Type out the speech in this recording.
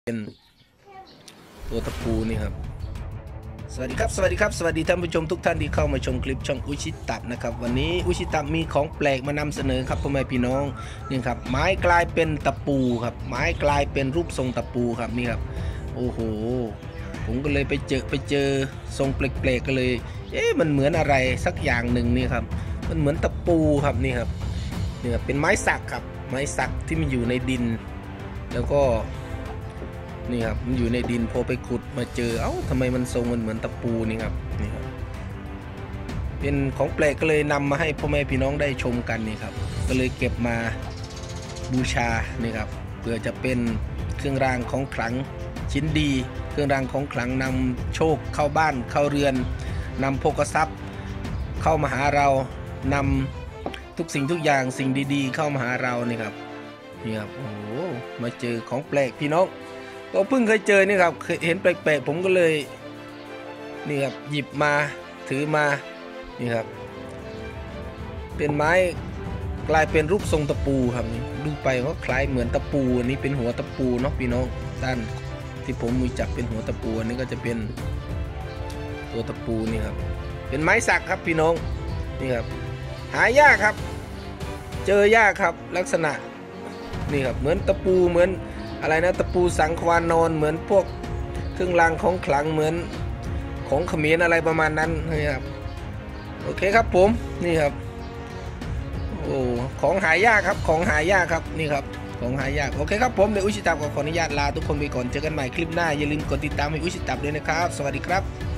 เป็นตัวตะปูนี่ครับสวัสดีครับสวัสดีท่านผู้ชมทุกท่านที่เข้ามาชมคลิปช่องอุชิตับนะครับวันนี้อุชิตับมีของแปลกมานำเสนอครับพ่อแม่พี่น้องนี่ครับไม้กลายเป็นตะปูครับไม้กลายเป็นรูปทรงตะปูครับนี่ครับโอ้โหผมก็เลยไปเจอทรงแปลกๆก็เลยมันเหมือนอะไรสักอย่างหนึ่งนี่ครับมันเหมือนตะปูครับนี่ครับเนี่ยเป็นไม้สักครับไม้สักที่มันอยู่ในดินแล้วก็นี่ครับมันอยู่ในดินพอไปขุดมาเจอทำไมมันทรงมันเหมือนตะปูนี่ครับนี่ครับเป็นของแปลกก็เลยนำมาให้พ่อแม่พี่น้องได้ชมกันนี่ครับก็เลยเก็บมาบูชานี่ครับเพื่อจะเป็นเครื่องรางของขลังชิ้นดีเครื่องรางของขลังนำโชคเข้าบ้านเข้าเรือนนำโภคทรัพย์เข้ามาหาเรานำทุกสิ่งทุกอย่างสิ่งดีๆเข้ามาหาเรานี่ครับนี่ครับโอ้โหมาเจอของแปลกพี่น้องก็เพิ่งเคยเจอนี่ครับเคยเห็นแปลกๆผมก็เลยนี่ครับหยิบมาถือมานี่ครับเป็นไม้กลายเป็นรูปทรงตะปูครับนี่ดูไปก็คล้ายเหมือนตะปูอันนี้เป็นหัวตะปูเนาะพี่น้องด้านที่ผมมีจับเป็นหัวตะปูอันนี้ก็จะเป็นตัวตะปูนี่ครับเป็นไม้สักครับพี่น้องนี่ครับหายากครับเจอยากครับลักษณะนี่ครับเหมือนตะปูเหมือนอะไรนะตะปูสังควานอนเหมือนพวกเครื่องรางของขลังเหมือนของเขมรอะไรประมาณนั้นนี่ครับโอเคครับผมนี่ครับโอ้ของหายากครับของหายากครับนี่ครับของหายากโอเคครับผมเดี๋ยวอุชิตับขออนุญาตลาทุกคนไปก่อนเจอกันใหม่คลิปหน้าอย่าลืมกดติดตามให้อุชิตับด้วยนะครับสวัสดีครับ